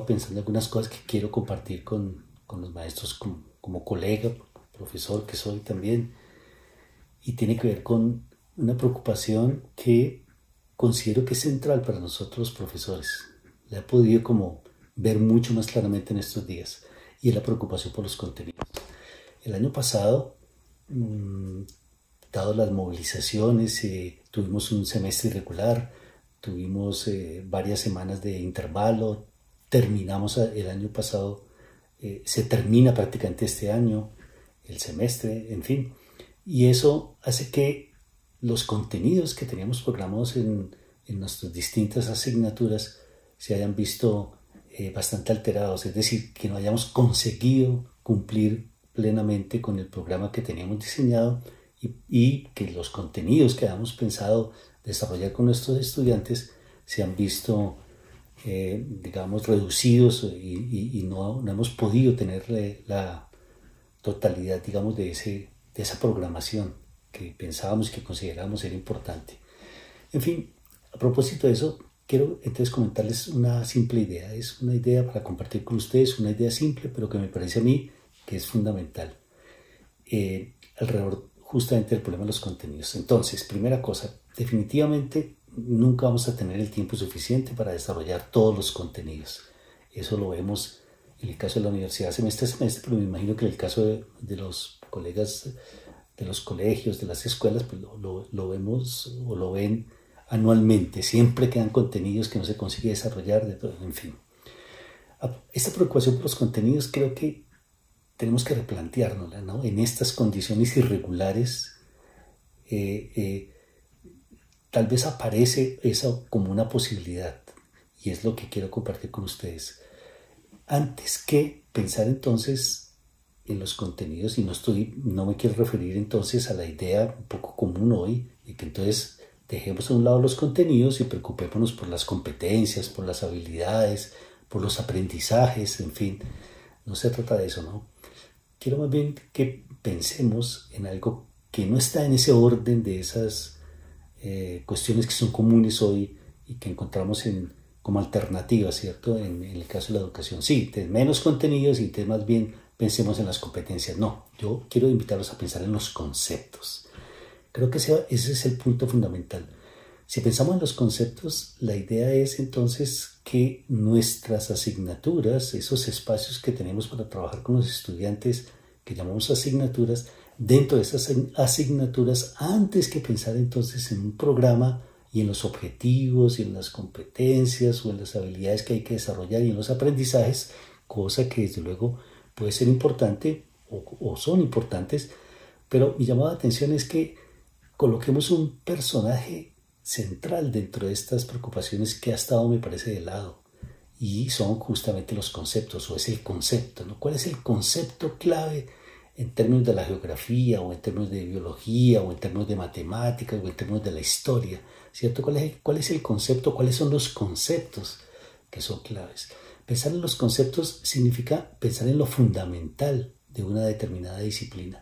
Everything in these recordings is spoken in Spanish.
pensando algunas cosas que quiero compartir con los maestros como colega, profesor que soy también, y tiene que ver con una preocupación que considero que es central para nosotros los profesores. La he podido como ver mucho más claramente en estos días, y es la preocupación por los contenidos. El año pasado, dado las movilizaciones, tuvimos un semestre irregular, tuvimos varias semanas de intervalo, terminamos el año pasado, se termina prácticamente este año, el semestre, en fin, y eso hace que los contenidos que teníamos programados en nuestras distintas asignaturas se hayan visto bastante alterados, es decir, que no hayamos conseguido cumplir plenamente con el programa que teníamos diseñado y que los contenidos que habíamos pensado desarrollar con nuestros estudiantes se han visto, digamos, reducidos y no hemos podido tener la totalidad, digamos, de esa programación que pensábamos, que considerábamos era importante. En fin, a propósito de eso, quiero entonces comentarles una simple idea. Es una idea para compartir con ustedes, una idea simple, pero que me parece a mí que es fundamental alrededor justamente del problema de los contenidos. Entonces, primera cosa, definitivamente nunca vamos a tener el tiempo suficiente para desarrollar todos los contenidos. Eso lo vemos en el caso de la universidad semestre a semestre, pero me imagino que en el caso de los colegas de los colegios, de las escuelas, pues lo vemos o lo ven anualmente. Siempre quedan contenidos que no se consigue desarrollar, en fin. Esta preocupación por los contenidos creo que tenemos que replanteárnosla, ¿no? En estas condiciones irregulares, tal vez aparece eso como una posibilidad, y es lo que quiero compartir con ustedes. Antes que pensar entonces en los contenidos, y no me quiero referir entonces a la idea un poco común hoy, de que entonces dejemos a un lado los contenidos y preocupémonos por las competencias, por las habilidades, por los aprendizajes, en fin, no se trata de eso, ¿no? Quiero más bien que pensemos en algo que no está en ese orden de esas cuestiones que son comunes hoy y que encontramos como alternativas, ¿cierto? En el caso de la educación, sí, menos contenidos y más bien pensemos en las competencias. No, yo quiero invitarlos a pensar en los conceptos. Creo que ese es el punto fundamental. Si pensamos en los conceptos, la idea es entonces que nuestras asignaturas, esos espacios que tenemos para trabajar con los estudiantes, que llamamos asignaturas, dentro de esas asignaturas, antes que pensar entonces en un programa y en los objetivos y en las competencias o en las habilidades que hay que desarrollar y en los aprendizajes, cosa que desde luego puede ser importante o son importantes, pero mi llamada de atención es que coloquemos un personaje central dentro de estas preocupaciones que ha estado, me parece, de lado, y son justamente los conceptos, o es el concepto, ¿no? ¿Cuál es el concepto clave en términos de la geografía, o en términos de biología, o en términos de matemáticas, o en términos de la historia, ¿cierto? ¿Cuál es el concepto? ¿Cuáles son los conceptos que son claves? Pensar en los conceptos significa pensar en lo fundamental de una determinada disciplina.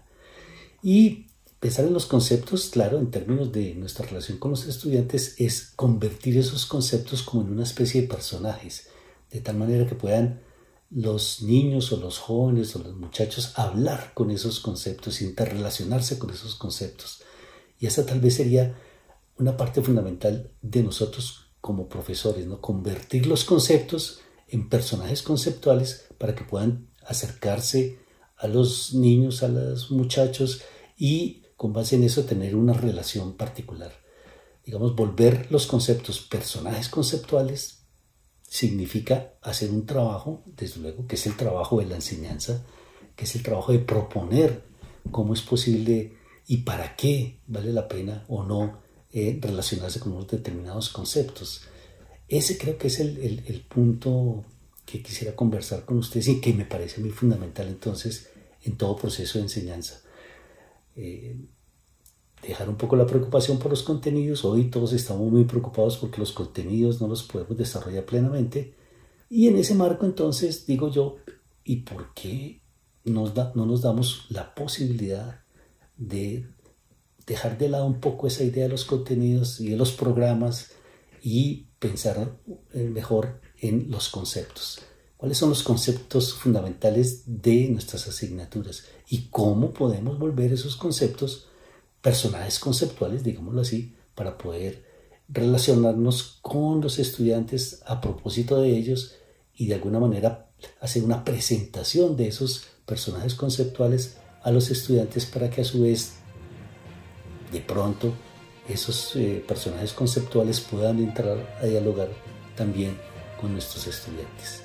Y pensar en los conceptos, claro, en términos de nuestra relación con los estudiantes, es convertir esos conceptos como en una especie de personajes, de tal manera que puedan los niños o los jóvenes o los muchachos hablar con esos conceptos, interrelacionarse con esos conceptos. Y esa tal vez sería una parte fundamental de nosotros como profesores, ¿no? Convertir los conceptos en personajes conceptuales para que puedan acercarse a los niños, a los muchachos, y con base en eso tener una relación particular. Digamos, volver los conceptos personajes conceptuales significa hacer un trabajo, desde luego, que es el trabajo de la enseñanza, que es el trabajo de proponer cómo es posible y para qué vale la pena o no relacionarse con unos determinados conceptos. Ese creo que es el punto que quisiera conversar con ustedes y que me parece muy fundamental entonces en todo proceso de enseñanza. Dejar un poco la preocupación por los contenidos. Hoy todos estamos muy preocupados porque los contenidos no los podemos desarrollar plenamente, y en ese marco entonces digo yo, ¿y por qué no nos damos la posibilidad de dejar de lado un poco esa idea de los contenidos y de los programas y pensar mejor en los conceptos? cuáles son los conceptos fundamentales de nuestras asignaturas y cómo podemos volver esos conceptos personajes conceptuales, digámoslo así, para poder relacionarnos con los estudiantes a propósito de ellos y de alguna manera hacer una presentación de esos personajes conceptuales a los estudiantes para que a su vez de pronto esos personajes conceptuales puedan entrar a dialogar también con nuestros estudiantes.